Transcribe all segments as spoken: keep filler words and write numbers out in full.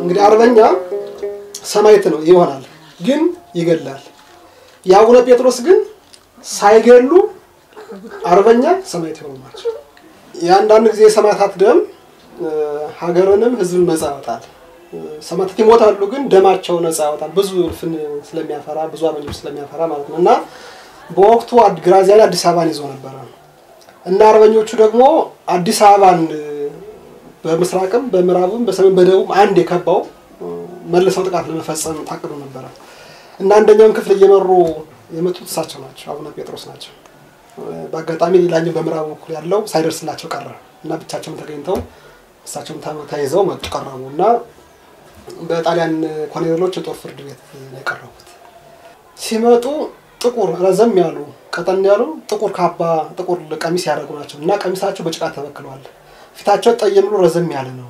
እንግዲህ አርበኛ ሰማይት ነው ይሆናል ግን ይገላል ያቡነ ጴጥሮስ ግን ሳይገሉ አርበኛ ሰማይት ይሆናል ያንዳንድ ጊዜ ሰማዕታት ደም ሀገርንም ህዝብን ነፃ ያወጣል ሰማዕታት ይሞታሉ ግን ደማቸው ነፃ ያወጣል ብዙ ፍን ስለሚያፈራ ብዙ አርበኞች ስለሚያፈራ ማለት ነውና በወቅቱ ግራዚያኒ አዲስ አበባን ይዞ ነበር እና አርበኞቹ ደግሞ አዲስ አበባን በመስራቅም በመራብም በሰሜን በደቡብ አንድ የከባው መልሰው ጥቃት ለመፈጸም ታቅዶ ነበር እና አንደኛውን ክፍል እየመሩ የመጡት እሳቸው ናቸው አቡነ ጴጥሮስ ናቸው በአጋጣሚ ሌላኛው በመራብ በኩል ያለው ሳይደርስላቸው ቀረ እና ብቻቸውን ተገኝተው እሳቸውም ተይዘው መጡ ቀረቡና በጣሊያን ኮሎኔሎች ጦር ፍርድ ቤት ላይ ቀረቡት ሲመጡ ጥቁር ረዘም ያሉ ቀጠን ያሉ ጥቁር ካባ ጥቁር ቀሚስ ያደረጉ ናቸው እና ቀሚሳቸው በጭቃ ተበክሏል ፊታቸው ጠየምሉ ረዘም ያለ ነው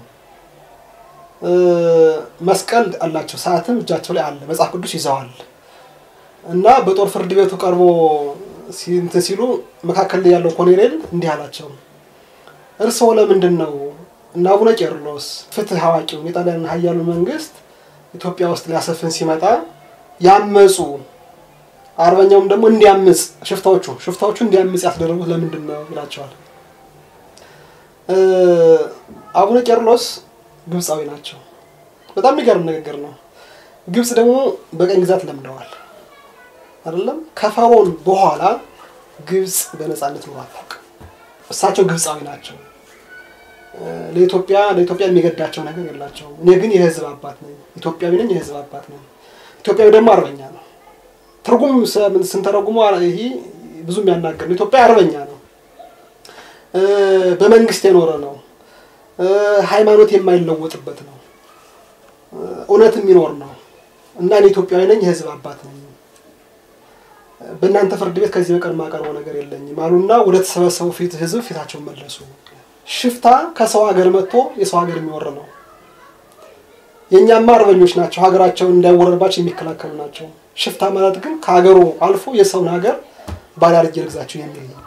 መስቀል አላቸው ሰዓትም እጃቸው ላይ አለ መጽሐፍ ቅዱስ ይዘዋል እና በጦር ፍርድ ቤቱ ቀርቦ ሲንተ ሲሉ መካከል ላይ ያለው ኮሎኔል እንዲህ አላቸው እርሶ ለምንድነው እና አቡነ ቄርሎስ ፍትህ አዋቂው የጣሊያን ኃያሉ መንግስት ኢትዮጵያ ውስጥ ሊያሰፍን ሲመጣ ያመጹ አርበኛውም ደግሞ እንዲያምጽ ሽፍታዎቹ ሽፍታዎቹ እንዲያምጽ ያስደረጉት ለምንድነው ይላቸዋል አቡነ ቄርሎስ ግብጻዊ ናቸው በጣም የሚገርም ነገር ነው ግብጽ ደግሞ በቀኝ ግዛት ለምደዋል አይደለም ከፈሮን በኋላ ግብጽ በነጻነት ነው አጣቅ እሳቸው ግብጻዊ ናቸው ለኢትዮጵያ ለኢትዮጵያ የሚገዳቸው ነገር የላቸው እኔ ግን የህዝብ አባት ነኝ ኢትዮጵያዊ ነኝ የህዝብ አባት ነኝ ኢትዮጵያዊ ደግሞ አርበኛ ነው ትርጉም ምን ስንተረጉሙ ይሄ ብዙም ያናገር ነው ኢትዮጵያ አርበኛ ነው በመንግስት የኖረ ነው ሃይማኖት የማይለወጥበት ነው ኡነትም ይኖር ነው እና እኔ ኢትዮጵያዊ ነኝ የህዝብ አባት ነኝ በእናንተ ፍርድ ቤት ከዚህ በቀር ማቀርበው ነገር የለኝም አሉና ወደ ተሰበሰበው ፊት ህዝብ ፊታቸው መለሱ ሽፍታ ከሰው ሀገር መጥቶ የሰው ሀገር የሚወር ነው የኛማ አርበኞች ናቸው ሀገራቸው እንዳይወረርባቸው የሚከላከሉ ናቸው ሽፍታ ማለት ግን ከሀገሩ አልፎ የሰውን ሀገር ባላርጅ ይርግዛቸው የሚል ነው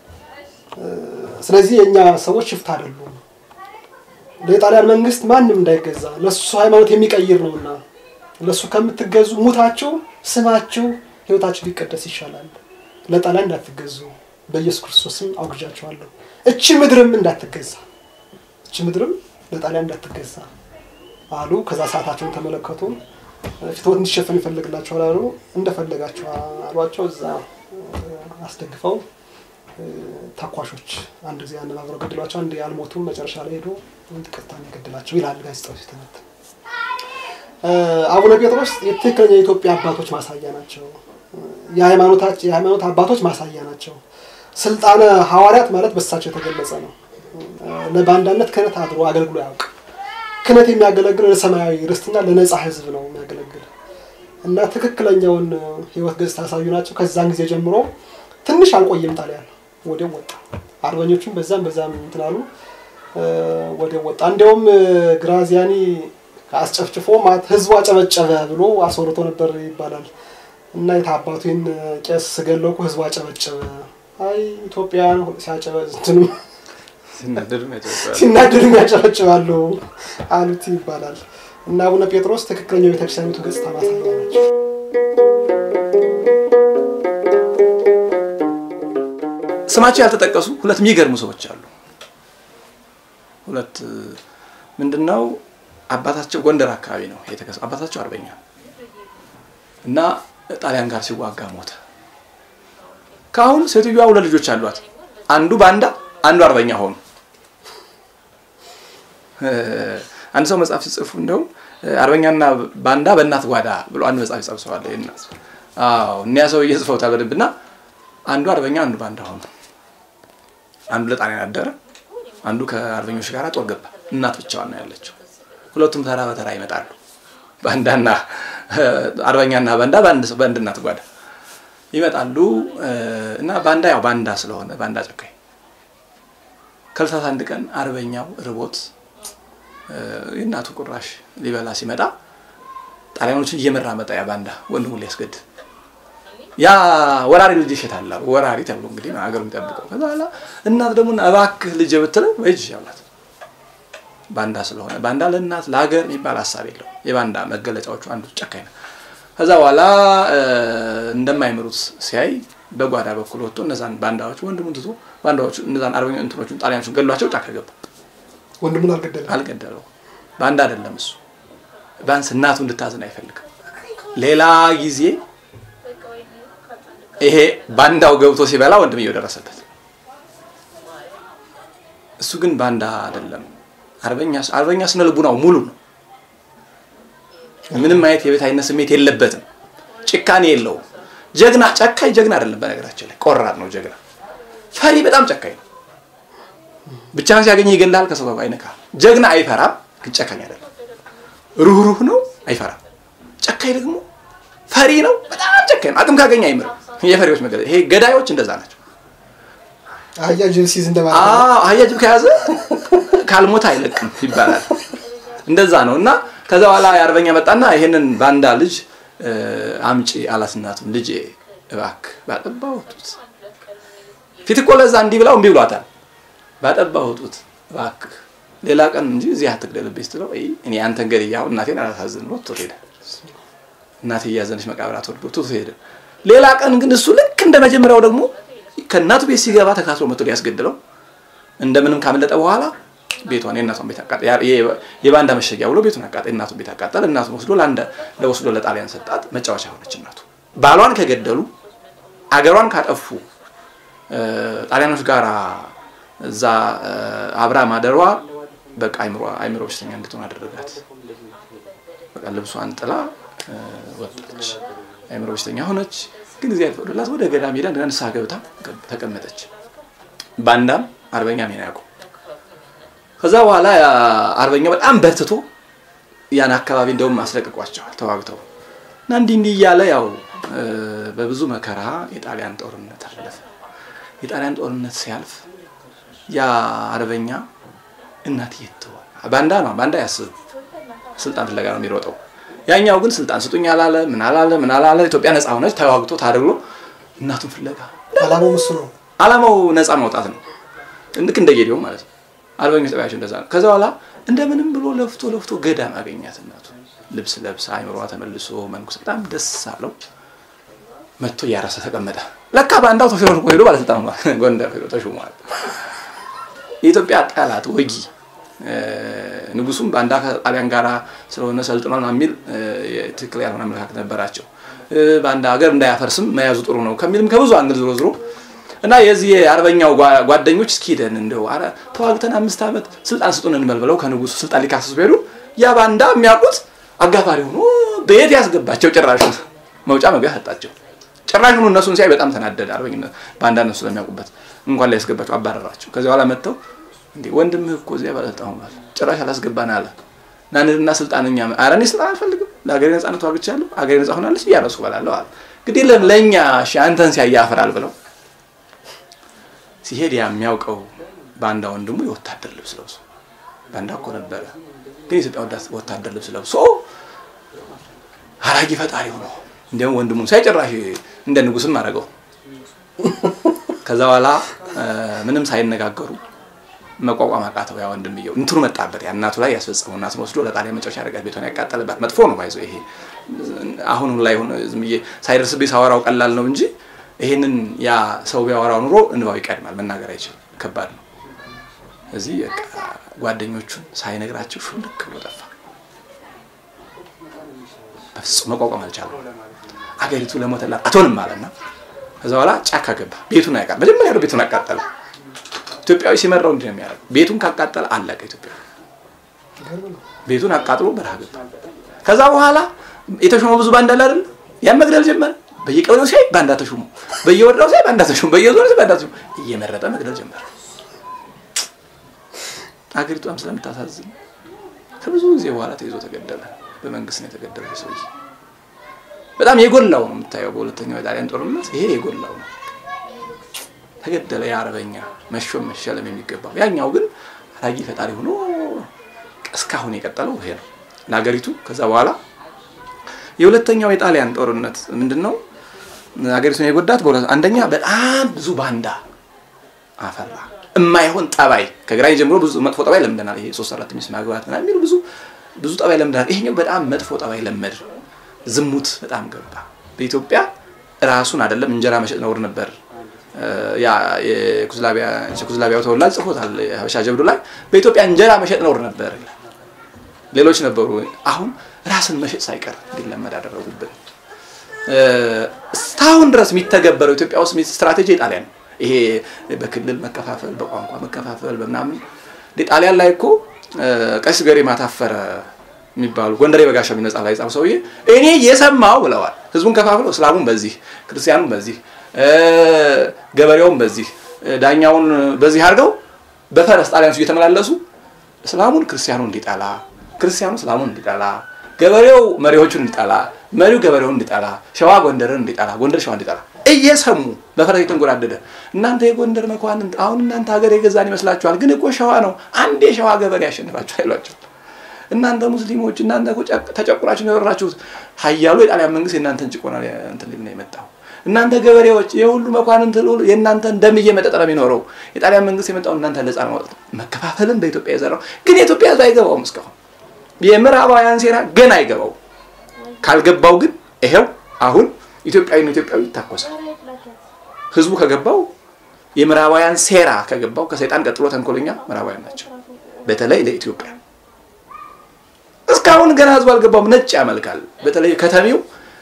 ስለዚህ የኛ ሰዎች ሽፍታ አይደሉም ለጣሊያን መንግስት ማንንም እንዳይገዛ ለሱ ሃይማኖት የሚቀይር ነውና ለሱ ከምትገዙ ሙታችሁ ስማችሁ ህይወታችሁ ሊቀደስ ይሻላል ለጣሊያን እንዳትገዙ በኢየሱስ ክርስቶስም አውግጃችኋለሁ እቺ ምድርም እንዳትገዛ እቺ ምድርም ለጣሊያን እንዳትገዛ አሉ ከዛ ሰዓታቸውን ተመለከቱ ፊቶት እንዲሸፈን ይፈልግላቸው አሉ እንደፈለጋቸው አሏቸው እዛ አስደግፈው ታኳሾች አንድ ጊዜ አነባብረው ገድሏቸው አንድ ያልሞቱም መጨረሻ ላይ ሄዶ እንድቀጣን ይገድላቸው ይላል ጋዜጣው ሲተነት አቡነ ጴጥሮስ የትክክለኛ የኢትዮጵያ አባቶች ማሳያ ናቸው የሃይማኖታቸው የሃይማኖት አባቶች ማሳያ ናቸው ስልጣነ ሐዋርያት ማለት በሳቸው የተገለጸ ነው ለባንዳነት ከነት አድሮ አገልግሎ ያውቅ ከነት የሚያገለግል ለሰማያዊ ርስትና ለነጻ ህዝብ ነው የሚያገለግል እና ትክክለኛውን ህይወት ገጽታ ታሳዩ ናቸው ከዛን ጊዜ ጀምሮ ትንሽ አልቆየም ጣሊያን ወዲያው ወጣ አርበኞቹም በዛም በዛም እንትላሉ ወዲያው ወጣ እንደውም ግራዚያኒ አስጨፍጭፎ ማለት ህዝቡ አጨበጨበ ብሎ አስወርቶ ነበር ይባላል እና የታባቱን ቄስ ገለቁ ህዝቡ አጨበጨበ አይ ኢትዮጵያን ሲያጨበጭኑ ሲናደዱ ያጨበጭባሉ አሉት ይባላል እና አቡነ ጴጥሮስ ትክክለኛው ቤተክርስቲያኒቱ ገጽታ ማሳያ ናቸው ስማቸው ያልተጠቀሱ ሁለት የሚገርሙ ሰዎች አሉ ሁለት ምንድነው አባታቸው ጎንደር አካባቢ ነው የተከሰ አባታቸው አርበኛ እና ጣሊያን ጋር ሲዋጋ ሞተ ካሁን ሴትዮዋ ሁለት ልጆች አሏት አንዱ ባንዳ አንዱ አርበኛ ሆኑ አንድ ሰው መጽሐፍ ሲጽፉ እንደው አርበኛና ባንዳ በእናት ጓዳ ብሎ አንድ መጽሐፍ ይጻፍሰዋል ይናስ አዎ እኒያ ሰው እየጽፈውታል በደንብና አንዱ አርበኛ አንዱ ባንዳ ሆኑ አንዱ ለጣሊያን አደረ አንዱ ከአርበኞች ጋር ጦር ገባ እናት ብቻዋን ነው ያለችው ሁለቱም ተራ በተራ ይመጣሉ ባንዳና አርበኛና ባንዳ ባንድ ባንድ እናት ጓዳ ይመጣሉ እና ባንዳ ያው ባንዳ ስለሆነ ባንዳ ጨካኝ ከልሳት አንድ ቀን አርበኛው ርቦት እናቱ ቁራሽ ሊበላ ሲመጣ ጣሊያኖችን እየመራ መጣ ያ ባንዳ ወንድሙ ሊያስገድ ያ ወራሪ ልጅ ይሸታል ወራሪ ተብሎ እንግዲህ ሀገሩን ይጠብቀው ከዛላ እናት ደግሞ እባክህ ልጅ ብትለው ወይጅ ያላት ባንዳ ስለሆነ ባንዳ ለእናት ለሀገር የሚባል ሐሳብ የለው የባንዳ መገለጫዎቹ አንዱ ጨካኝ ነው ከዛ በኋላ እንደማይምሩት ሲያይ በጓዳ በኩል ወጥቶ እነዛን ባንዳዎች ወንድሙን ትቶ ባንዳዎች እነዛን አርበኛ እንትኖቹን ጣሊያኖቹን ገሏቸው ጫካ ገባ ወንድሙን አልገደለም አልገደለው ባንዳ አይደለም እሱ ባንስ እናቱ እንድታዝን አይፈልግም ሌላ ጊዜ ይሄ ባንዳው ገብቶ ሲበላ ወንድምየው ደረሰበት እሱ ግን ባንዳ አይደለም አርበኛ አርበኛ ስነ ልቡናው ሙሉ ነው ምንም ማየት የቤታይነት ስሜት የለበትም ጭካኔ የለው ጀግና ጨካኝ ጀግና አይደለም በነገራችን ላይ ቆራጥ ነው ጀግና ፈሪ በጣም ጨካኝ ነው ብቻን ሲያገኝ ይገላል ከሰበብ አይነካ ጀግና አይፈራም ግን ጨካኝ አይደለም ሩህሩህ ነው አይፈራም ጨካኝ ደግሞ ፈሪ ነው በጣም ጨካኝ ነው አቅም ካገኘ አይምር የፈሪዎች መገለ ይሄ ገዳዮች እንደዛ ናቸው አያጅብ ሲዝ እንደማለት አዎ አያጅብ ከያዘ ካልሞት አይለቅም ይባላል እንደዛ ነውና ከዛ በኋላ ያርበኛ መጣና ይሄንን ባንዳ ልጅ አምጪ አላስናቱን ልጅ እባክ ባጠባውጡት ፊት እኮ ለዛ እንዲ ብላው እንቢ ብሏታል ባጠባውጡት እባክ ሌላ ቀን እንጂ እዚህ አትግደልብኝ ስትለው አይ እኔ አንተን ገድያው እናቴን አላሳዝን ነው ተወደ እናቴ ያዘነች መቃብራት ወርዶ ተወደ ሌላ ቀን ግን እሱ ልክ እንደመጀመሪያው ደግሞ ከናቱ ቤት ሲገባ ተካትሮ መጥቶ ያስገድለው እንደምንም ካመለጠ በኋላ ቤቷን የናቷን ቤት አቃጠለ የባንዳ መሸጊያ ብሎ ቤቱን አቃጠለ እናቱን ቤት አቃጠለ እናቱን ወስዶ ላንደ ለወስዶ ለጣሊያን ሰጣት መጫወቻ ሆነች እናቱ ባሏን ከገደሉ አገሯን ካጠፉ ጣሊያኖች ጋር እዛ አብራ ማደሯ በቃ አይምሮ አይምሮ በሽተኛ እንድትሆን አደረጋት በቃ ልብሷን ጥላ ወጣች አይምሮ በሽተኛ ሆነች ግን እዚህ ያልፈውላት ወደ ገዳም ሄዳ እንደነሳ ገብታ ተቀመጠች ባንዳም አርበኛ ሚናያቆ ከዛ በኋላ አርበኛው በጣም በርትቶ ያን አካባቢ እንደውም አስለቅቋቸዋል ተዋግተው እና እንዲ እንዲ ያለ ያው በብዙ መከራ የጣሊያን ጦርነት አለፈ የጣሊያን ጦርነት ሲያልፍ ያ አርበኛ እናት ይተው ባንዳ ነው ባንዳ ያስብ ስልጣን ፍለጋ ነው የሚሮጠው ያኛው ግን ስልጣን ስጡኝ አላለ ምን አላለ ምን አላለ ኢትዮጵያ ነፃ ሆነች ተዋግቶ ታደርሎ እናቱን ፍለጋ አላማው እሱ ነው አላማው ነፃ ማውጣት ነው እንድክ እንደጌዲው ማለት ነው አርበኞች ተባያቸው እንደዛ ነው ከዛ በኋላ እንደምንም ብሎ ለፍቶ ለፍቶ ገዳም አገኛት እናቱ ልብስ ለብሳ አይምሮዋ ተመልሶ መንኩስ በጣም ደስ አለው መጥቶ ያራሰ ተቀመጠ ለካ ባንዳው ተፈረሩ ሄዶ ባለስልጣን ነው ጎንደር ሄዶ ተሾሟል የኢትዮጵያ ጣላት ወጊ ንጉሱም ባንዳ ከጣሊያን ጋራ ስለሆነ ሰልጥነውና ሚል ትክክል ያልሆነ አመለካከት ነበራቸው ባንዳ ሀገር እንዳያፈርስም መያዙ ጥሩ ነው ከሚልም ከብዙ አንግል ዝሮ ዝሮ እና የዚህ አርበኛው ጓደኞች እስኪደን እንደው አረ ተዋግተን አምስት አመት ስልጣን ስጡን እንበልበለው ከንጉሱ ስልጣን ሊካሰሱ ቢሉ ያ ባንዳ የሚያውቁት አጋፋሪ ሆኖ በየት ያስገባቸው ጭራሹ መውጫ መግቢያ ሰጣቸው ጭራሹ እነሱን ሲያይ በጣም ተናደደ አርበኝነት ባንዳ እነሱ ስለሚያውቁበት እንኳን ላይ ያስገባቸው አባረራቸው ከዚህ በኋላ መተው እንዴ ወንድምህ እኮ እዚያ ባለጣው ማለት ጭራሽ አላስገባና አለ ናንና ስልጣንኛ አረኔ ስልጣን አልፈልግም ለሀገሬ ነፃነት ዋግቻለሁ ሀገሬ ነፃ ሆናለች ይያረሱ ባላለው አለ ግዴ ለኛ እሺ አንተን ሲያያፈራል ብለው ሲሄድ የሚያውቀው ባንዳ ወንድሙ የወታደር ልብስ ለብሶ ባንዳ እኮ ነበረ ግን ኢትዮጵያ ወዳስ ወታደር ልብስ ለብሶ አራጊ ፈጣሪ ሆኖ እንደም ወንድሙን ሳይጨራሽ እንደ ንጉስም አረጋው ከዛ በኋላ ምንም ሳይነጋገሩ መቋቋም አቃተው ያ ወንድምየው እንትሩ መጣበት ያ እናቱ ላይ ያስፈጸመው እናቱ ወስዶ ለጣሊያን መጫወቻ ያረጋት ቤቷን ያቃጠለባት መጥፎ ነው ባይዞ ይሄ አሁን ላይ ሆነ ዝምዬ ሳይደርስብኝ ሳወራው ቀላል ነው እንጂ ይሄንን ያ ሰው ቢያወራው ኑሮ እንባው ይቀድማል መናገር አይችልም ከባድ ነው እዚህ ጓደኞቹን ሳይነግራቸው ሹልክ ብሎ ጠፋ በፍጹም መቋቋም አልቻለም አገሪቱ ለሞተላት አቶንም አለና ከዛ በኋላ ጫካ ገባ ቤቱን ያቃጠለ መጀመሪያ ነው ቤቱን ያቃጠለ ኢትዮጵያዊ ሲመራው እንዴ ነው የሚያደርገው ቤቱን ካቃጠለ አለቀ ኢትዮጵያ ቤቱን አቃጥሎ በረሃ ገባ ከዛ በኋላ የተሾመው ብዙ ባንዳ አይደል ያን መግደል ጀመረ በየቀበሌው ሳይ ባንዳ ተሾሙ በየወረዳው ሳይ ባንዳ ተሾሙ በየዞኑ ሳይ ባንዳ ተሾሙ እየመረጠ መግደል ጀመረ አገሪቷም ስለምታሳዝን ከብዙ ጊዜ በኋላ ተይዞ ተገደለ በመንግስት ነው የተገደለው ሰው በጣም የጎላው ነው የምታየው በሁለተኛው የጣሊያን ጦርነት ይሄ የጎላው ነው ተገደለ ያርበኛ መሾም መሸለም የሚገባው ያኛው ግን አራጊ ፈጣሪ ሆኖ እስካሁን የቀጠለው ይሄ ነው ለሀገሪቱ ከዛ በኋላ የሁለተኛው የጣሊያን ጦርነት ምንድነው ሀገሪቱን የጎዳት በሁለት አንደኛ በጣም ብዙ ባንዳ አፈራ። የማይሆን ጠባይ ከግራኝ ጀምሮ ብዙ መጥፎ ጠባይ ለምደናል። ይሄ ሶስት አራት ሚስት ማግባት ምናምን የሚሉ ብዙ ብዙ ጠባይ ለምደናል። ይሄኛው በጣም መጥፎ ጠባይ ለመድ። ዝሙት በጣም ገባ በኢትዮጵያ። ራሱን አይደለም እንጀራ መሸጥ ነውር ነበር። ያ የኩዝላቢያ የኩዝላቢያው ተወላጅ ጽፎታል ሀበሻ ጀብዱ ላይ በኢትዮጵያ እንጀራ መሸጥ ነውር ነበር። ሌሎች ነበሩ። አሁን ራስን መሸጥ ሳይቀር እንዲለመድ አደረጉብን። እስካሁን ድረስ የሚተገበረው ኢትዮጵያ ውስጥ ስትራቴጂ ጣሊያን ይሄ በክልል መከፋፈል በቋንቋ መከፋፈል በመናምን ጣሊያን ላይ እኮ ቀስ ገሪማ ታፈረ የሚባሉ ጎንደሬ በጋሻው የሚነጻ ላይ ጻፍ ሰውዬ እኔ የሰማው ብለዋል። ህዝቡን ከፋፍለው እስላሙን በዚህ ክርስቲያኑን በዚህ ገበሬውን በዚህ ዳኛውን በዚህ አድርገው በፈረስ ጣሊያኖች እየተመላለሱ እስላሙን ክርስቲያኑን እንዲጣላ ክርስቲያኑ እስላሙን እንዲጣላ ገበሬው መሪዎቹን እንዲጣላ መሪው ገበሬውን እንዲጣላ ሸዋ ጎንደርን እንዲጣላ ጎንደር ሸዋ እንዲጣላ እየሰሙ በፈረስ የተንጎራደደ እናንተ የጎንደር መኳንንት አሁን እናንተ ሀገር የገዛን ይመስላችኋል ግን እኮ ሸዋ ነው አንዴ ሸዋ ገበሬ ያሸንፋችሁ አይሏቸው። እናንተ ሙስሊሞች እናንተ እኮ ተጨቁራችሁ ነው የወራችሁት ኃያሉ የጣሊያን መንግስት እናንተን ጭቆና እንትን ሊል ነው የመጣው። እናንተ ገበሬዎች የሁሉ መኳንንት የእናንተ እንደም እየመጠጠ ነው የሚኖረው። የጣሊያን መንግስት የመጣው እናንተ ለጻ ነው መከፋፈልን በኢትዮጵያ የዘራው ግን የኢትዮጵያ ህዝብ አይገባውም። እስካሁን የምዕራባውያን ሴራ ገና አይገባው። ካልገባው ግን ይሄው አሁን ኢትዮጵያዊ ነው ኢትዮጵያዊ ይታኮሳል። ህዝቡ ከገባው የምዕራባውያን ሴራ ከገባው ከሰይጣን ቀጥሎ ተንኮለኛ ምዕራባውያን ናቸው በተለይ ለኢትዮጵያ። እስካሁን ገና ህዝቡ አልገባውም። ነጭ ያመልካል። በተለይ ከተሚው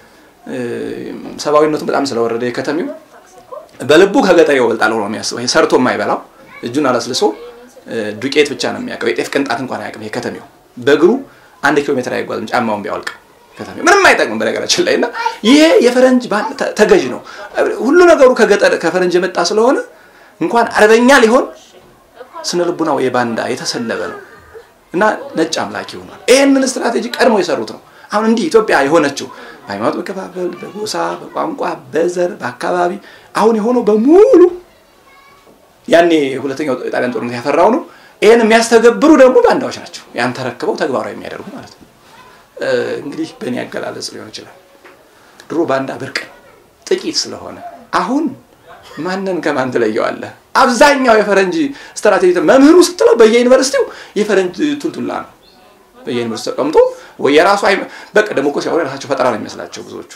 ሰባዊነቱ በጣም ስለወረደ ከተሚው በልቡ ከገጠሬው ይበልጣል ነው የሚያስበው። ይሄ ሰርቶ የማይበላው እጁን አላስልሶ ዱቄት ብቻ ነው የሚያቀው። የጤፍ ቅንጣት እንኳን አያውቅም። ይሄ ከተሚው በእግሩ አንድ ኪሎ ሜትር አይጓዝም ጫማውን ቢያወልቅ ከተሚው ምንም አይጠቅም በነገራችን ላይና ይሄ የፈረንጅ ተገዥ ነው። ሁሉ ነገሩ ከገጠር ከፈረንጅ የመጣ ስለሆነ እንኳን አረበኛ ሊሆን ስነልቡናው የባንዳ የተሰለበ ነው እና ነጭ አምላኪ ሆኗል። ይሄንን ስትራቴጂ ቀድሞ የሰሩት ነው። አሁን እንዲህ ኢትዮጵያ የሆነችው ሃይማኖት መከፋፈል በጎሳ በቋንቋ በዘር በአካባቢ አሁን የሆነው በሙሉ ያኔ ሁለተኛው ጣሊያን ጦርነት ያፈራው ነው። ይሄን የሚያስተገብሩ ደግሞ ባንዳዎች ናቸው። ያን ተረክበው ተግባራዊ የሚያደርጉ ማለት ነው። እንግዲህ በእኔ አገላለጽ ሊሆን ይችላል። ድሮ ባንዳ ብርቅ ጥቂት ስለሆነ አሁን ማንነን ከማን ትለየዋለህ? አብዛኛው የፈረንጅ ስትራቴጂ መምህሩ ስትለው በየዩኒቨርሲቲው የፈረንጅ ቱልቱላ ነው። በየዩኒቨርሲቲ ተቀምጦ ወይ የራሱ አይ በቃ ደግሞ እኮ ሲያወራ ራሳቸው ፈጠራ ነው የሚመስላቸው ብዙዎቹ።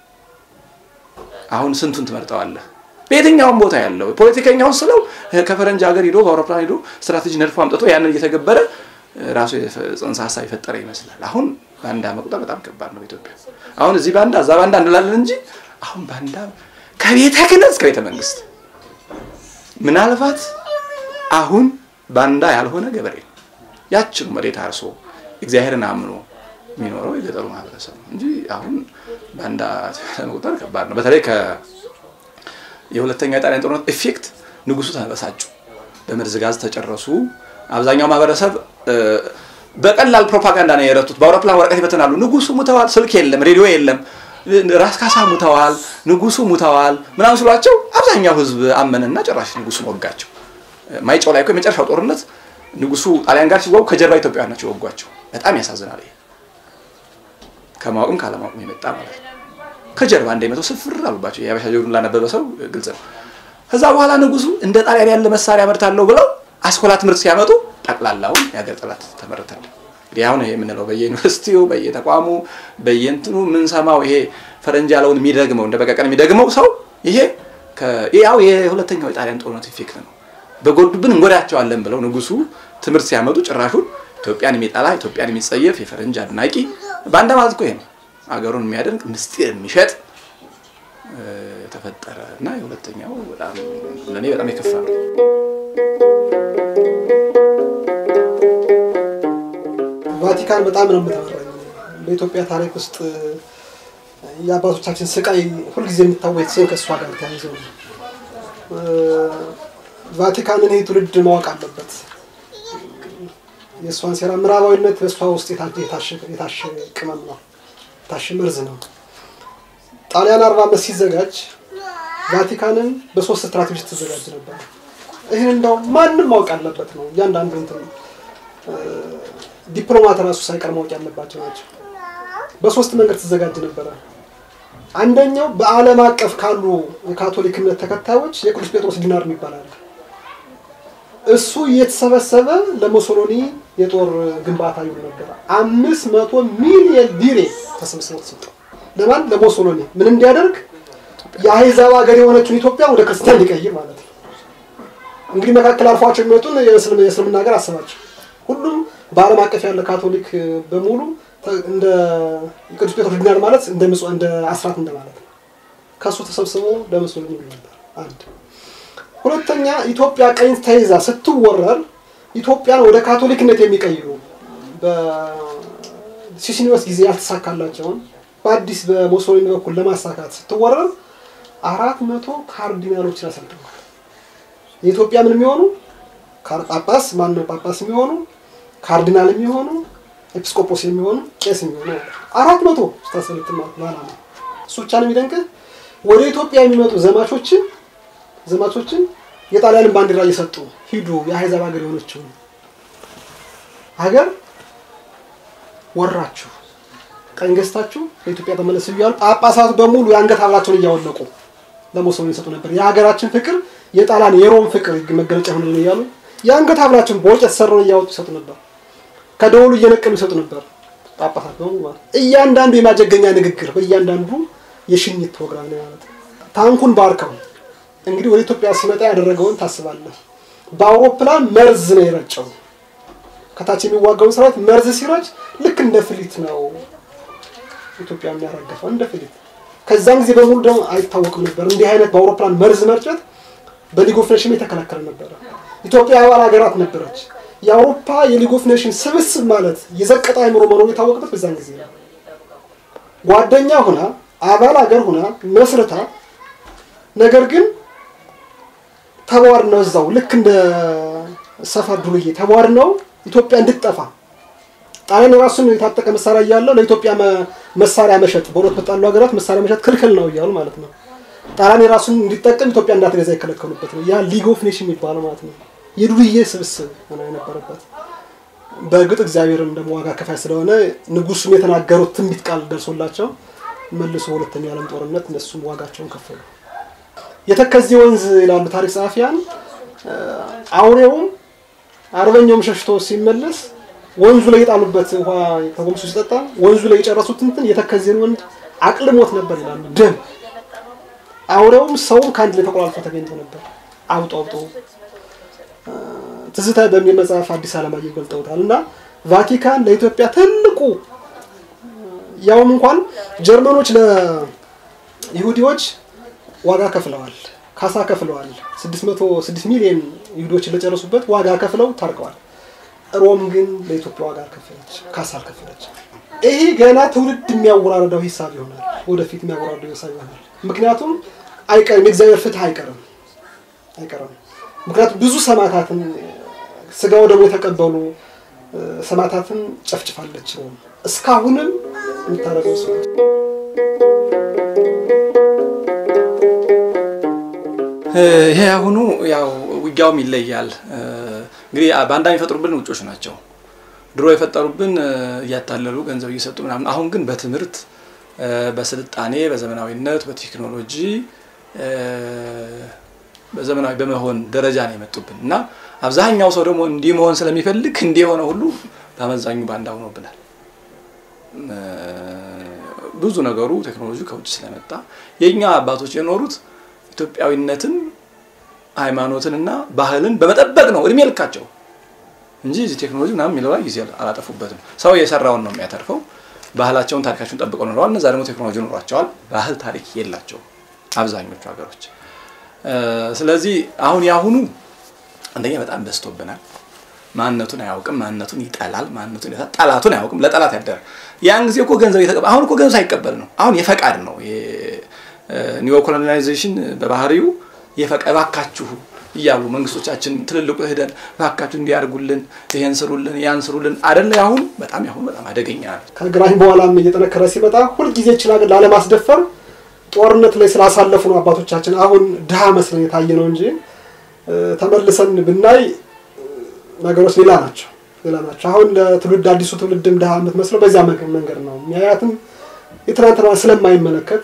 አሁን ስንቱን ትመርጠዋለህ? በየትኛውም ቦታ ያለው ፖለቲከኛው ስለው ከፈረንጅ ሀገር ሄዶ በአውሮፕላን ሄዶ ስትራቴጂ ነድፎ አምጥቶ ያንን እየተገበረ ራሱ ጽንሰ ሐሳብ ይፈጠረ ይመስላል። አሁን ባንዳ መቁጠር በጣም ከባድ ነው በኢትዮጵያ። አሁን እዚህ ባንዳ እዛ ባንዳ እንላለን እንጂ አሁን ባንዳ ከቤተ ክህነት እስከ ቤተ መንግስት ምናልባት አሁን ባንዳ ያልሆነ ገበሬ ያችን መሬት አርሶ እግዚአብሔርን አምኖ የሚኖረው የገጠሩ ማህበረሰብ እንጂ አሁን ባንዳ መቁጠር ከባድ ነው። በተለይ ከ የሁለተኛ ጣሊያን ጦርነት ኢፌክት ንጉሱ ተበሳጩ። በመርዝ ጋዝ ተጨረሱ። አብዛኛው ማህበረሰብ በቀላል ፕሮፓጋንዳ ነው የረቱት። በአውሮፕላን ወረቀት ይበተናሉ። ንጉሱ ሙተዋል፣ ስልክ የለም፣ ሬዲዮ የለም፣ ራስ ካሳ ሙተዋል፣ ንጉሱ ሙተዋል ምናምን ስሏቸው አብዛኛው ህዝብ አመነና ጭራሽ ንጉሱን ወጋቸው። ማይጨው ላይ እኮ የመጨረሻው ጦርነት ንጉሱ ጣሊያን ጋር ሲዋጉ ከጀርባ ኢትዮጵያውያን ናቸው ወጓቸው። በጣም ያሳዝናል። ይሄ ከማወቅም ካለማወቅም የመጣ ማለት ነው። ከጀርባ እንደመተው ስፍር አሉባቸው። የሀበሻ ጀብዱን ላነበበ ሰው ግልጽ ነው። ከዛ በኋላ ንጉሱ እንደ ጣሊያን ያለ መሳሪያ መርታለው ብለው አስኮላ ትምህርት ሲያመጡ ጠቅላላው ያገር ጥላት ተመረታል። እንግዲህ አሁን ይሄ ምን ነው በየዩኒቨርሲቲው በየተቋሙ በየንትኑ ምን ሰማው ይሄ ፈረንጅ ያለውን የሚደግመው እንደ በቀቀን የሚደግመው ሰው ይሄ ከያው የሁለተኛው ጣሊያን ጦርነት ኢፌክት ነው። በጎድብን እንጎዳቸዋለን ብለው ንጉሱ ትምህርት ሲያመጡ ጭራሹን ኢትዮጵያን የሚጣላ ኢትዮጵያን የሚጸየፍ የፈረንጅ አድናቂ ባንዳ ማለት እኮ ይሄ ነው። አገሩን የሚያደንቅ ምስጢር የሚሸጥ ተፈጠረና የሁለተኛው በጣም ለኔ በጣም የከፋ ነው። ቫቲካን በጣም ነው የምትመራኝ። በኢትዮጵያ ታሪክ ውስጥ የአባቶቻችን ስቃይ ሁሉ ጊዜ የሚታወቅ ሰው ከሷ ጋር ተያይዞ ነው። ቫቲካንን ይሄ ትውልድ ማወቅ አለበት። የሷን ሴራ ምዕራባዊነት በሷ ውስጥ የታሸ የታሸ ቅመም ነው። ታሸ መርዝ ነው። ጣሊያን አርባ ዓመት ሲዘጋጅ ቫቲካንን በሶስት ስትራቴጂ ተዘጋጅ ነበር። ይሄን እንደው ማንንም ማወቅ አለበት ነው። ያንዳንዱ እንትን ዲፕሎማት ራሱ ሳይቀር ማወቅ ያለባቸው ናቸው። በሶስት መንገድ ተዘጋጅ ነበር። አንደኛው በዓለም አቀፍ ካሉ የካቶሊክ እምነት ተከታዮች የቅዱስ ጴጥሮስ ዲናር የሚባል አለ። እሱ እየተሰበሰበ ለሙሶሎኒ የጦር ግንባታ ይውል ነበር። አምስት መቶ ሚሊዮን ሊሬ ተሰብስቦ ተሰጠው። ለማን? ለሙሶሎኒ። ምን እንዲያደርግ? የአይዛብ ሀገር የሆነችውን ኢትዮጵያ ወደ ክርስቲያን ሊቀይር ማለት ነው። እንግዲህ መካከል አልፏቸው የሚመጡን የእስልምና የእስልምና ሀገር አሰባቸው። ሁሉም በዓለም አቀፍ ያለ ካቶሊክ በሙሉ እንደ ቅዱስ ጴጥሮስ ዲናር ማለት እንደ ምጽዋ እንደ አስራት እንደማለት ነው። ከሱ ተሰብስቦ ለሙሶሎኒ ነበር። አንድ ሁለተኛ ኢትዮጵያ ቀኝ ተይዛ ስትወረር ኢትዮጵያን ወደ ካቶሊክነት የሚቀይሩ በሲሲኒዮስ ጊዜ ያልተሳካላቸውን በአዲስ በሙሶሎኒ በኩል ለማሳካት ስትወረር አራት መቶ ካርዲናሎችን አሰልጥነዋል። የኢትዮጵያ ምን የሚሆኑ ጳጳስ ማን ነው ጳጳስ የሚሆኑ ካርዲናል የሚሆኑ ኤጲስቆጶስ የሚሆኑ ቄስ የሚሆኑ አራት መቶ ተሰልጥነው ማለት ነው። እሱ ብቻ ነው የሚደንቀው። ወደ ኢትዮጵያ የሚመጡ ዘማቾችን ዘማቾችን የጣሊያንን ባንዲራ እየሰጡ ሂዱ የአይዛብ ሀገር የሆነችው ሀገር ወራችሁ ቀኝ ገዝታችሁ ለኢትዮጵያ ተመለሱ ይያሉ። ጳጳሳቱ በሙሉ የአንገት ሐብላቸውን እያወለቁ ለሙሶሎኒ ይሰጡ ነበር። የሀገራችን ፍቅር የጣሊያን የሮም ፍቅር መገለጫ ሆኖ ነው ይያሉ። የአንገት ሐብላቸውን በወጭት ሰረው እያወጡ ይሰጡ ነበር። ከደውሉ እየነቀሉ ይሰጡ ነበር ጳጳሳት በሙሉ። እያንዳንዱ የማጀገኛ ንግግር በእያንዳንዱ የሽኝት ፕሮግራም ነው ማለት ነው። ታንኩን ባርከው እንግዲህ ወደ ኢትዮጵያ ሲመጣ ያደረገውን ታስባለህ። በአውሮፕላን መርዝ ነው የረጨው። ከታች የሚዋጋው ሰራዊት መርዝ ሲረጭ ልክ እንደ ፍሊት ነው ኢትዮጵያ የሚያረጋፈው እንደ ፍሊት። ከዛን ጊዜ በሙሉ ደግሞ አይታወቅም ነበር እንዲህ አይነት በአውሮፕላን መርዝ መርጨት በሊግ ኦፍ ኔሽን የተከለከለ ነበር። ኢትዮጵያ አባል ሀገራት ነበረች። የአውሮፓ የሊግ ኦፍ ኔሽን ስብስብ ማለት የዘቀጣ አይምሮ መኖር የታወቀበት በዛን ጊዜ ነው። ጓደኛ ሆና አባል ሀገር ሆና መስርታ ነገር ግን ተዋር ነው እዛው ልክ እንደ ሰፈር ዱርዬ ተዋር ነው ኢትዮጵያ እንድትጠፋ ጣሊያን ራሱን የታጠቀ መሳሪያ ያለው ለኢትዮጵያ መሳሪያ መሸጥ በሁለት በጣሉ ሀገራት መሳሪያ መሸጥ ክልክል ነው ይያሉ ማለት ነው። ጣሊያን ራሱን እንዲጠቀም ኢትዮጵያ እንዳትገዛ ይከለከሉበት ነው። ያ ሊግ ኦፍ ኔሽን የሚባለው ማለት ነው። የዱርዬ ስብስብ ሆነ የነበረበት። በእርግጥ እግዚአብሔርም ደግሞ ዋጋ ከፋይ ስለሆነ ንጉሱም የተናገሩት ትንቢት ቃል ደርሶላቸው መልሶ ሁለተኛ ዓለም ጦርነት እነሱም ዋጋቸውን ከፈሉ። የተከዜ ወንዝ ይላሉ ታሪክ ጸሐፊያን። አውሬውም አርበኛውም ሸሽቶ ሲመለስ ወንዙ ላይ የጣሉበት ውሃ ተጎምሶ ሲጠጣ ወንዙ ላይ የጨረሱት እንትን የተከዜን ወንድ አቅልሞት ነበር ይላሉ። ደም አውሬውም ሰውም ካንድ ላይ ተቆላልፎ ተገኝቶ ነበር። አውጦ አውጦ ትዝታ በሚል መጽሐፍ አዲስ ዓለማየሁ ገልጠውታልና ቫቲካን ለኢትዮጵያ ትልቁ ያውም እንኳን ጀርመኖች ለይሁዲዎች ዋጋ ከፍለዋል፣ ካሳ ከፍለዋል። ስድስት መቶ ስድስት ሚሊዮን ይሁዶችን ለጨረሱበት ዋጋ ከፍለው ታርቀዋል። ሮም ግን ለኢትዮጵያ ዋጋ ከፈለች፣ ካሳ ከፈለች። ይሄ ገና ትውልድ የሚያወራረደው ሂሳብ ይሆናል፣ ወደፊት የሚያወራረደው ሂሳብ ይሆናል። ምክንያቱም አይቀርም የእግዚአብሔር ፍትህ አይቀርም አይቀርም። ምክንያቱም ብዙ ሰማዕታትን ስጋው ደግሞ የተቀበሉ ሰማዕታትን ጨፍጭፋለች ሮም። እስካሁንም የምታረገው ሰው ይሄ አሁኑ ያው ውጊያውም ይለያል። እንግዲህ ባንዳ የሚፈጥሩብን ውጮች ናቸው። ድሮ የፈጠሩብን እያታለሉ ገንዘብ እየሰጡ ምናምን። አሁን ግን በትምህርት በስልጣኔ በዘመናዊነት በቴክኖሎጂ በዘመናዊ በመሆን ደረጃ ነው የመጡብን እና አብዛኛው ሰው ደግሞ እንዲህ መሆን ስለሚፈልግ እንዲህ ሆነ ሁሉ በአመዛኙ ባንዳ ሆኖብናል። ብዙ ነገሩ ቴክኖሎጂ ከውጭ ስለመጣ የኛ አባቶች የኖሩት ኢትዮጵያዊነትን ሃይማኖትንና ባህልን በመጠበቅ ነው እድሜ ልካቸው እንጂ እዚህ ቴክኖሎጂ ምናምን የሚለው ላይ ጊዜ አላጠፉበትም። ሰው የሰራውን ነው የሚያተርፈው። ባህላቸውን ታሪካቸውን ጠብቀው ኖረዋል። እነዛ ደግሞ ቴክኖሎጂ ኖሯቸዋል። ባህል ታሪክ የላቸው አብዛኞቹ ሀገሮች። ስለዚህ አሁን ያሁኑ አንደኛ በጣም በስቶብናል። ማንነቱን አያውቅም፣ ማንነቱን ይጠላል፣ ማንነቱን ይጠላል፣ ጠላቱን አያውቅም፣ ለጠላት ያደረ። ያን ጊዜ እኮ ገንዘብ የተቀበለ አሁን እኮ ገንዘብ ሳይቀበል ነው። አሁን የፈቃድ ነው። ኒዮ ኮሎናይዜሽን በባህሪው የፈቃድ ባካችሁ ይያሉ መንግስቶቻችን ትልልቁ ሄደን ባካችሁ እንዲያርጉልን ይሄን ስሩልን ያን ስሩልን አይደለ? አሁን በጣም ያሁን በጣም አደገኛ ነው። ከግራኝ በኋላም እየተነከረ ሲመጣ ሁሉ ጊዜ ይችላል ላለማስደፈር ጦርነት ላይ ስላሳለፉ ነው አባቶቻችን አሁን ድሃ መስለን የታየ ነው እንጂ ተመልሰን ብናይ ነገሮች ሌላ ናቸው ሌላ ናቸው። አሁን ለትውልድ አዲሱ ትውልድም ድሃ የምትመስለው በዛ መንገድ ነው የሚያያትም የትናንትና ስለማይመለከት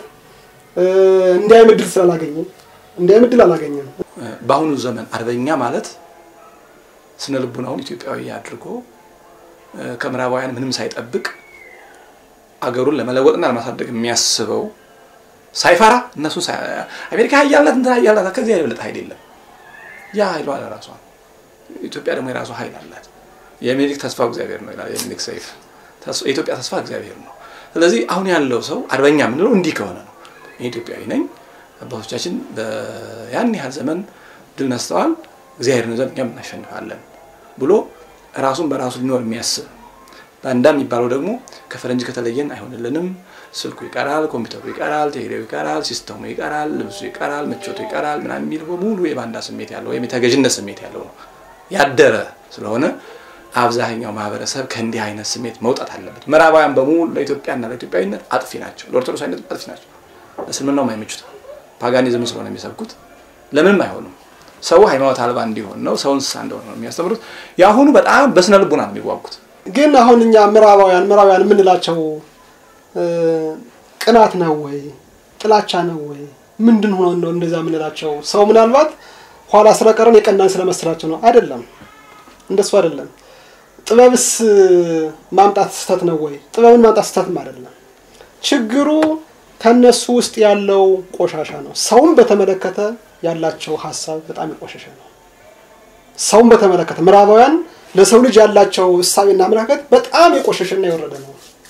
እንዳይምድል ስላላገኘ እንዳይምድል አላገኘም። በአሁኑ ዘመን አርበኛ ማለት ስነ ልቡናውን ኢትዮጵያዊ አድርጎ ከምዕራባውያን ምንም ሳይጠብቅ አገሩን ለመለወጥና ለማሳደግ የሚያስበው ሳይፈራ እነሱ አሜሪካ ኃያልነት እንታ ኃያልነት ከዚህ የበለጠ ኃይል የለም። ያ ኃይሏ ለራሷ ኢትዮጵያ ደግሞ የራሷ ኃይል አላት። የአሜሪካ ተስፋ እግዚአብሔር ነው ይላል የአሜሪካ ሰይፍ የኢትዮጵያ ተስፋ እግዚአብሔር ነው። ስለዚህ አሁን ያለው ሰው አርበኛ ምንለው እንዲህ ከሆነ ነው ኢትዮጵያዊ ነኝ አባቶቻችን በያን ያህል ዘመን ድል ነስተዋል እግዚአብሔር ነው ዘንድ እናሸንፋለን ብሎ ራሱን በራሱ ሊኖር የሚያስብ ባንዳ የሚባለው ደግሞ ከፈረንጅ ከተለየን አይሆንልንም ስልኩ ይቀራል ኮምፒውተሩ ይቀራል ቴሌቪዥኑ ይቀራል ሲስተሙ ይቀራል ልብሱ ይቀራል ምቾቱ ይቀራል ምናምን የሚለው በሙሉ የባንዳ ስሜት ያለው ወይ የተገዥነት ስሜት ያለው ነው ያደረ ስለሆነ አብዛኛው ማህበረሰብ ከእንዲህ አይነት ስሜት መውጣት አለበት። ምዕራባውያን በሙሉ ለኢትዮጵያና ለኢትዮጵያዊነት አጥፊ ናቸው። ለኦርቶዶክሳዊነት አጥፊ ናቸው። ለእስልምናው የማይመቹት ፓጋኒዝም ስለሆነ የሚሰብኩት ለምንም አይሆንም። ሰው ሃይማኖት አልባ እንዲሆን ነው ሰውን እንስሳ እንደሆነ ነው የሚያስተምሩት። ያሁኑ በጣም በስነ ልቦና ነው የሚዋጉት። ግን አሁን እኛ ምዕራባውያን ምዕራባውያን የምንላቸው ቅናት ነው ወይ ጥላቻ ነው ወይ ምንድን ሆኖ ነው እንደዛ የምንላቸው? ሰው ምናልባት ኋላ ስለቀረን የቀናን ስለመስራቸው ነው አይደለም። እንደሱ አይደለም። ጥበብስ ማምጣት ስተት ነው ወይ? ጥበብን ማምጣት ስተትም አይደለም። ችግሩ ከነሱ ውስጥ ያለው ቆሻሻ ነው። ሰውን በተመለከተ ያላቸው ሐሳብ በጣም ቆሻሻ ነው። ሰውን በተመለከተ ምዕራባውያን ለሰው ልጅ ያላቸው እሳቤና አመለካከት በጣም የቆሸሸና የወረደ ነው።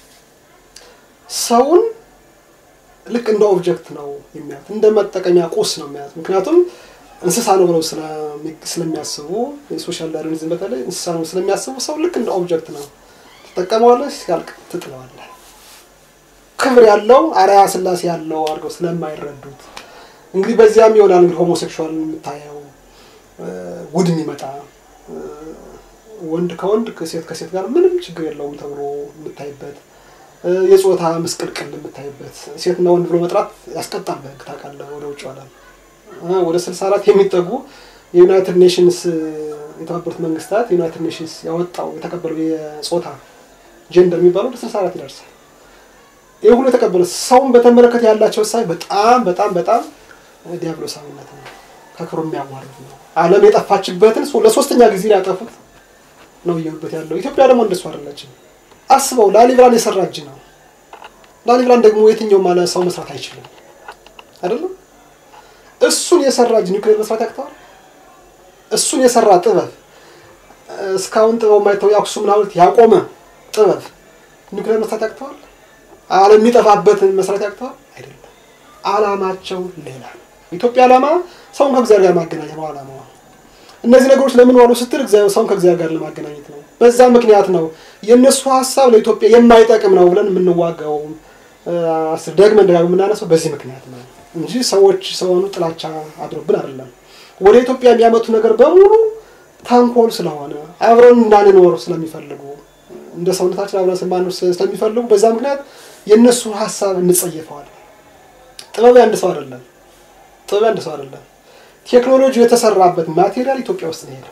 ሰውን ልክ እንደ ኦብጀክት ነው የሚያዩት፣ እንደ መጠቀሚያ ቁስ ነው የሚያዩት። ምክንያቱም እንስሳ ነው ብለው ስለሚያስቡ የሶሻል ዳርዊኒዝም በተለይ እንስሳ ነው ስለሚያስቡ ሰው ልክ እንደ ኦብጀክት ነው ተጠቀመዋለህ ሲያልቅ ትጥለዋለህ። ክብር ያለው አርአያ ስላሴ ያለው አድርገው ስለማይረዱት እንግዲህ በዚያም ይሆናል እንግዲህ ሆሞሴክሹዋል የምታየው ውድ የሚመጣ ወንድ ከወንድ ከሴት ከሴት ጋር ምንም ችግር የለውም ተብሎ የምታይበት የጾታ መስቀልቅል የምታይበት ሴትና ወንድ ብሎ መጥራት ያስቀጣል በህግ ታውቃለህ። ወደ ውጭ ዓለም ወደ ስልሳ አራት የሚጠጉ የዩናይትድ ኔሽንስ የተባበሩት መንግስታት ዩናይትድ ኔሽንስ ያወጣው የተቀበለው የጾታ ጀንደር የሚባለው ወደ ስልሳ አራት ይደርሳል። ይሄ ሁሉ የተቀበለው ሰውን በተመለከተ ያላቸው ሳይ በጣም በጣም በጣም ዲያብሎሳዊነት ነው። ከክሩ የሚያዋርድ ነው። ዓለም የጠፋችበትን ለሶስተኛ ጊዜ ያጠፉት ነው ይዩበት ያለው። ኢትዮጵያ ደግሞ እንደሱ አይደለችም። አስበው ላሊብላን የሰራጅ ነው። ላሊብላን ደግሞ የትኛው ማለት ሰው መስራት አይችልም አይደለም? እሱን የሰራጅ ኒውክሌር መስራት ያቅተዋል? እሱን የሰራ ጥበብ እስካሁን ጥበብ ማይተው ያክሱም ሐውልት ያቆመ ጥበብ ኒውክሌር መስራት ያቅተዋል? ዓለም የሚጠፋበትን መስራት ያቅተዋል? አይደለም። ዓላማቸው ሌላ ነው። ኢትዮጵያ ዓላማ ሰውን ከእግዚአብሔር ጋር ማገናኘት ነው ዓላማዋ። እነዚህ ነገሮች ለምን ዋሉ ስትል እግዚአብሔር ሰውን ከእግዚአብሔር ጋር ለማገናኘት ነው። በዛ ምክንያት ነው የነሱ ሐሳብ ለኢትዮጵያ የማይጠቅም ነው ብለን የምንዋጋው አስር ደግመን ደጋግመን የምናነሳው በዚህ ምክንያት ነው እንጂ ሰዎች ሰውኑ ጥላቻ አድሮብን አይደለም። ወደ ኢትዮጵያ የሚያመጡ ነገር በሙሉ ታንኮል ስለሆነ አብረን እንዳንኖር ስለሚፈልጉ እንደ ሰውነታችን አብረን ስለማንኖር ስለሚፈልጉ በዛ ምክንያት የነሱ ሐሳብ እንጸየፈዋለን። ጥበብ ያንድ ሰው አይደለም። ጥበብ ያንድ ሰው አይደለም። ቴክኖሎጂ የተሰራበት ማቴሪያል ኢትዮጵያ ውስጥ ነው ያለው።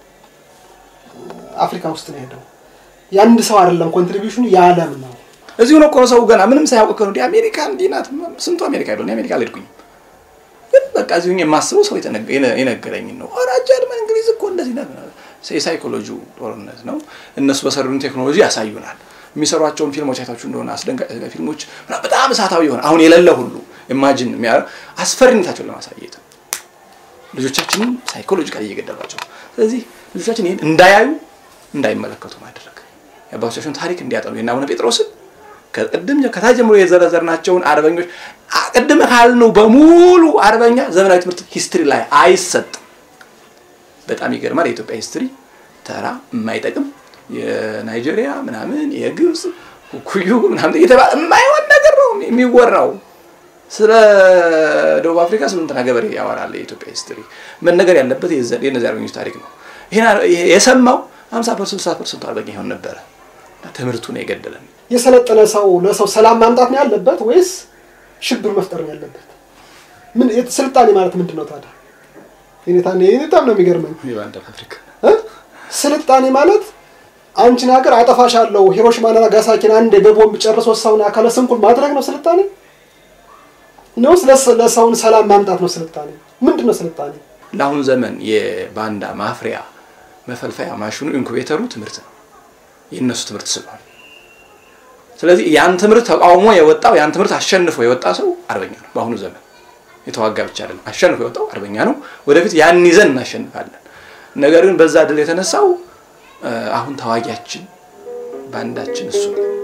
አፍሪካ ውስጥ ነው ያለው። ያንድ ሰው አይደለም ኮንትሪቢዩሽኑ የዓለም ነው። እዚሁ ነው እኮ ሰው ገና ምንም ሳያውቅ ነው አሜሪካ እንዲናት ስንቱ አሜሪካ አይደለም አሜሪካ አልሄድኩኝ ግን በቃ እዚሁ የማስበው ሰው የነገረኝ ነው። ኧረ ጀርመን እንግሊዝ እኮ እንደዚህ ነው። ሳይኮሎጂ ጦርነት ነው። እነሱ በሰሩን ቴክኖሎጂ ያሳዩናል። የሚሰሯቸውን ፊልሞች አይታችሁ እንደሆነ አስደንጋጭ ፊልሞች በጣም እሳታዊ ይሆን አሁን የሌለ ሁሉ ኢማጂን የሚያር አስፈሪነታቸውን ለማሳየት ልጆቻችንን ሳይኮሎጂካሊ እየገደሏቸው። ስለዚህ ልጆቻችን ይሄን እንዳያዩ እንዳይመለከቱ ማድረግ ያባቶቻችን ታሪክ እንዲያጠኑ እና አቡነ ጴጥሮስን ከቀደም ከታጀምሮ የዘረዘርናቸውን አርበኞች ቀደም ካልነው በሙሉ አርበኛ ዘመናዊ ትምህርት ሂስትሪ ላይ አይሰጥም። በጣም ይገርማል። የኢትዮጵያ ሂስትሪ ተራ የማይጠቅም የናይጄሪያ ምናምን የግብጽ ኩዩ ምናምን እየተባለ የማይሆን ነገር ነው የሚወራው። ስለ ደቡብ አፍሪካ ስንት ነገር ያወራል የኢትዮጵያ ሂስትሪ። ምን ነገር ያለበት የነዚህ አርበኞች ታሪክ ነው። ይሄ የሰማው ሃምሳ ፐርሰንት ስልሳ ፐርሰንት አርበኛ ይሆን ነበር። ትምህርቱ ነው የገደለን። የሰለጠነ ሰው ለሰው ሰላም ማምጣት ነው ያለበት ወይስ ሽብር መፍጠር ነው ያለበት? ምን ስልጣኔ ማለት ምንድነው ታዲያ? የኔታኔ የኔታም ነው የሚገርመኝ። የባንዳ ፋብሪካ እ ስልጣኔ ማለት አንቺን ሀገር አጠፋሻለሁ ሂሮሺማና ናጋሳኪን አንዴ በቦምብ ጨርሶ ሰውና ካለ ስንኩል ማድረግ ነው ስልጣኔ? ነው ለሰውን ሰላም ማምጣት ነው ስልጣኔ? ምንድነው ስልጣኔ? ለአሁን ዘመን የባንዳ ማፍሪያ መፈልፈያ ማሽኑ ኢንኩቤተሩ ትምህርት ነው የነሱ ትምህርት ስለሆነ ስለዚህ ያን ትምህርት ተቃውሞ የወጣው ያን ትምህርት አሸንፎ የወጣ ሰው አርበኛ ነው በአሁኑ ዘመን የተዋጋ ብቻ አይደለም አሸንፎ የወጣው አርበኛ ነው ወደፊት ያን ይዘን እናሸንፋለን ነገር ግን በዛ ድል የተነሳው አሁን ተዋጊያችን ባንዳችን እሱ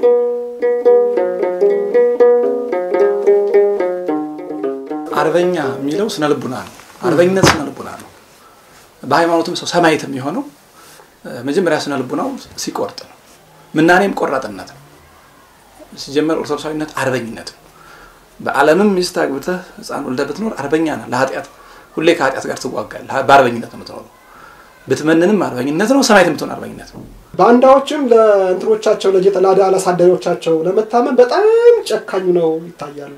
አርበኛ የሚለው ስነልቡና ነው አርበኝነት ስነልቡና ነው በሃይማኖትም ሰው ሰማይትም የሆነው መጀመሪያ ስነልቡናው ሲቆርጥ ነው ምናኔም ቆራጥነት ነው ሲጀመር ኦርቶዶክሳዊነት አርበኝነት በዓለምም ሚስት አግብተህ ህፃን ወልደህ ብትኖር አርበኛ ነህ ለኃጢአት ሁሌ ከኃጢአት ጋር ትዋጋለህ በአርበኝነት ነው የምትኖረው ብትመንንም አርበኝነት ነው ሰማይትም ትሆን አርበኝነት ነው ባንዳዎችም ለእንትሮቻቸው ለጌጠላዳ አላሳደሮቻቸው ለመታመን በጣም ጨካኙ ነው ይታያሉ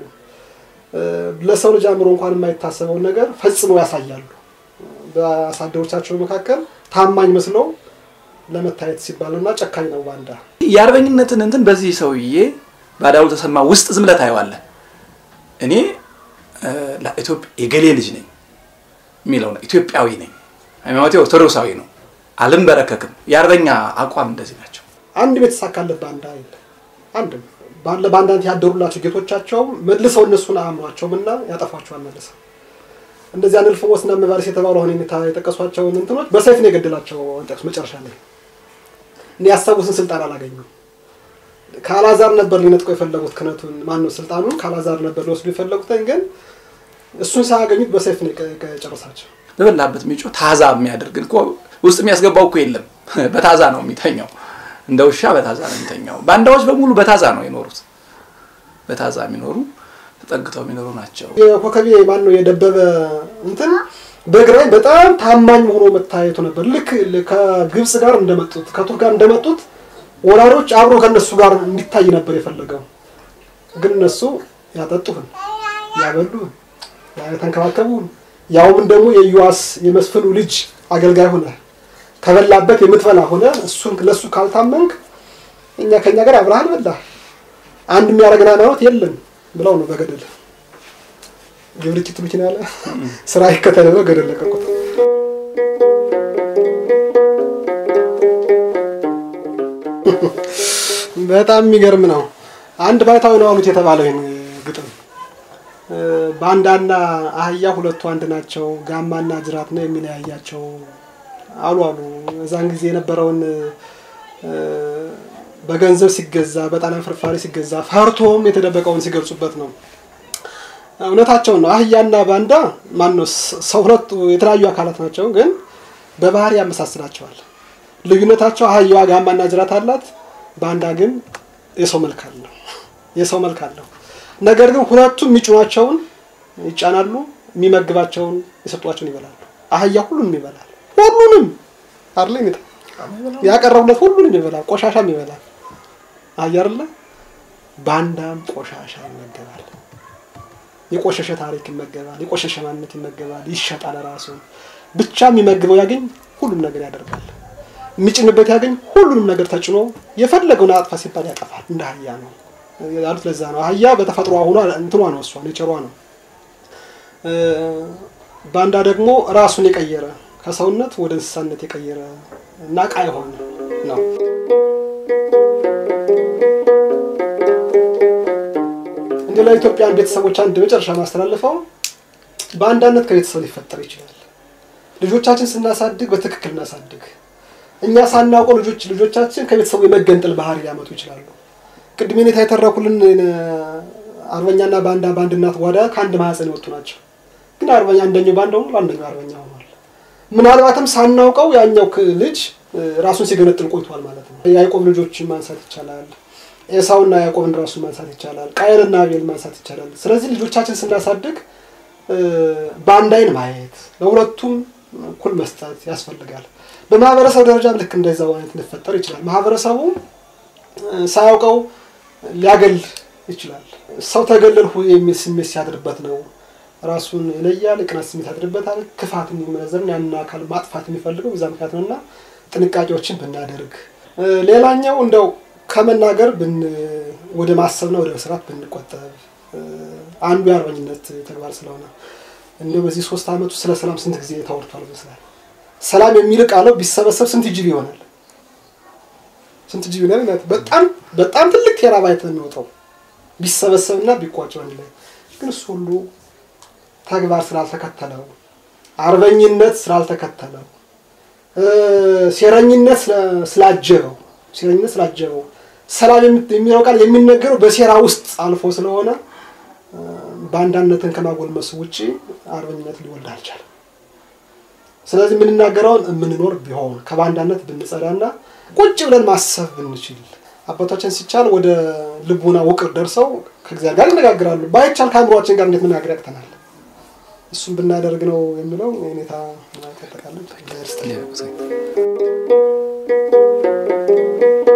ለሰው ልጅ አምሮ እንኳን የማይታሰበው ነገር ፈጽሞ ያሳያሉ በአሳደሮቻቸው መካከል ታማኝ መስለው ለመታየት ሲባልና ጨካኝ ነው ባንዳ ያርበኝነትን እንትን በዚህ ሰውዬ ባዳው ተሰማ ውስጥ ዝምለት አይዋለ እኔ ለኢትዮጵያ የገሌ ልጅ ነኝ ሚለው ነው ኢትዮጵያዊ ነኝ ሃይማኖቴ ኦርቶዶክሳዊ ነው ዓለም በረከክም ያርበኛ አቋም እንደዚህ ናቸው አንድ ቤት ሳካለት ባንዳ አይደል አንድ ባለ ባንዳንት ያደሩላቸው ጌቶቻቸው መልሰው እነሱን አምሯቸውና ያጠፋቸዋል መልሰው እንደዚህ አንልፎ ወስና መባርስ የተባለው ሆነ እንታ የተቀሷቸው እንትኖች በሰይፍ ነው የገደላቸው አንጠቅስ መጨረሻ ላይ እኔ ያሳቡስን ስልጣን አላገኙ ካላዛር ነበር ሊነጥቆ የፈለጉት ክነቱን ማን ነው ስልጣኑን ካላዛር ነበር ለወስዱ የፈለጉት ግን እሱን ሳያገኙት በሰይፍ ነው የጨረሳቸው በበላበት ሚጮ ታዛ የሚያደርግ እንኳ ውስጥ የሚያስገባው እኮ የለም በታዛ ነው የሚተኛው እንደ ውሻ በታዛ ነው የሚተኛው ባንዳዎች በሙሉ በታዛ ነው የኖሩት በታዛ የሚኖሩ ተጠግተው የሚኖሩ ናቸው የኮከቤ ማን ነው የደበበ እንትን በግራይ በጣም ታማኝ ሆኖ መታየቱ ነበር ልክ ከግብጽ ጋር እንደመጡት ከቱርክ ጋር እንደመጡት ወራሮች አብሮ ከነሱ ጋር እንዲታይ ነበር የፈለገው ግን እነሱ ያጠጡን ያበሉ ያተንከባከቡ ያውም ደግሞ የዩአስ የመስፍኑ ልጅ አገልጋይ ሆነ ከበላበት የምትበላ ሆነ እሱን ለሱ ካልታመንክ እኛ ከኛ ጋር አብራሃል በላ አንድ የሚያረጋና ነው የለም ብለው ነው በገደል ግብርት ትሉችና ያለ ስራ ይከተለው ገደል ለቀቁት በጣም የሚገርም ነው አንድ ባይታው ነው አሉት የተባለው ይሄን ግጥም ባንዳና አህያ ሁለቱ አንድ ናቸው ጋማና ጅራት ነው የሚለያያቸው አሉ አሉ እዛን ጊዜ የነበረውን በገንዘብ ሲገዛ በጣም ፍርፋሪ ሲገዛ ፈርቶም የተደበቀውን ሲገልጹበት ነው እውነታቸው ነው አህያና ባንዳ ማን ነው ሰው ሁለቱ የተለያዩ አካላት ናቸው ግን በባህሪ ያመሳስላቸዋል ልዩነታቸው አህያዋ ጋማና ጅራት አላት ባንዳ ግን የሰው መልክ አለው የሰው መልክ አለው ነገር ግን ሁለቱም የሚጭኗቸውን ይጫናሉ የሚመግባቸውን ይሰጧቸውን ይበላሉ አህያ ሁሉንም ይበላል ሁሉንም አርለኝ ያቀረቡለት ሁሉንም ይበላል ቆሻሻም ይበላል አያርለ ባንዳም ቆሻሻ ይመገባል የቆሸሸ ታሪክ ይመገባል የቆሸሸ ማንነት ይመገባል ይሸጣል ራሱ ብቻ የሚመግበው ያገኝ ሁሉም ነገር ያደርጋል የሚጭንበት ያገኝ ሁሉንም ነገር ተጭኖ የፈለገውን አጥፋ ሲባል ያጠፋል እንደ አህያ ነው ያሉት ለዛ ነው አህያ በተፈጥሮ ሆኖ እንትኗ ነው እሷ ኔቸሯ ነው ባንዳ ደግሞ ራሱን የቀየረ ከሰውነት ወደ እንስሳነት የቀየረ ናቃ ይሆን ነው እንደ ለኢትዮጵያ ቤተሰቦች አንድ መጨረሻ ማስተላለፈው ባንዳነት ከቤተሰብ ሊፈጠር ይችላል ልጆቻችን ስናሳድግ በትክክል እናሳድግ እኛ ሳናውቀው ልጆች ልጆቻችን ከቤተሰቡ የመገንጠል ባህሪ ያመጡ ይችላሉ ቅድሜን የታተረኩልን አርበኛና ባንዳ ባንድናት ጓዳ ከአንድ ማህፀን ወጡ ናቸው ግን አርበኛ አንደኛው ባንዳው ነው አንደኛው አርበኛ ሆኗል ምናልባትም ሳናውቀው ያኛው ልጅ ራሱን ሲገነጥል ቆይቷል ማለት ነው ያዕቆብ ልጆችን ማንሳት ይቻላል ኤሳውና ያዕቆብን ራሱን ማንሳት ይቻላል ቃየልና አቤል ማንሳት ይቻላል ስለዚህ ልጆቻችን ስናሳድግ ባንዳይን ማየት ለሁለቱም ኩል መስጠት ያስፈልጋል በማህበረሰብ ደረጃ ልክ እንደዛው አይነት ሊፈጠር ይችላል ማህበረሰቡ ሳያውቀው ሊያገል ይችላል ሰው ተገለልሁ የሚል ስሜት ሲያድርበት ነው ራሱን ለያለ ቅናት ስሜት ያድርበታል ክፋት የሚመዘርን ያንና አካል ማጥፋት የሚፈልገው በዛ ምክንያት ነውና ጥንቃቄዎችን ብናደርግ ሌላኛው እንደው ከመናገር ብን ወደ ማሰብ ነው ወደ መስራት ብንቆጠብ አንዱ ያርበኝነት ተግባር ስለሆነ እንደው በዚህ ሶስት አመት ስለ ሰላም ስንት ጊዜ ተወርቷል መስላል ሰላም የሚል ቃል ቢሰበሰብ ስንት ጂቢ ይሆናል? ስንት ጂቢ ነው? በጣም በጣም ትልቅ ቴራባይት ነው የሚወጣው ቢሰበሰብና ቢቋጨው እንዴ። ግን እሱ ሁሉ ተግባር ስላልተከተለው አርበኝነት ስላልተከተለው ሴረኝነት ስላጀበው ሴረኝነት ስላጀበው ሰላም የሚለው ቃል የሚነገረው በሴራ ውስጥ አልፎ ስለሆነ ባንዳነትን ከማጎልመስ ውጪ አርበኝነት ሊወልድ አልቻለም። ስለዚህ ምን እናገራውን ምንኖር ቢሆን ከባንዳነት ብንጸዳና ቁጭ ብለን ማሰብ ብንችል አባቶቻችን ሲቻል ወደ ልቡና ውቅር ደርሰው ከእግዚአብሔር ጋር ይነጋገራሉ። ባይቻል ከአእምሮአችን ጋር እንዴት መናገር ያቅተናል? እሱን ብናደርግ ነው የሚለው ሁኔታ ተጠቃለን።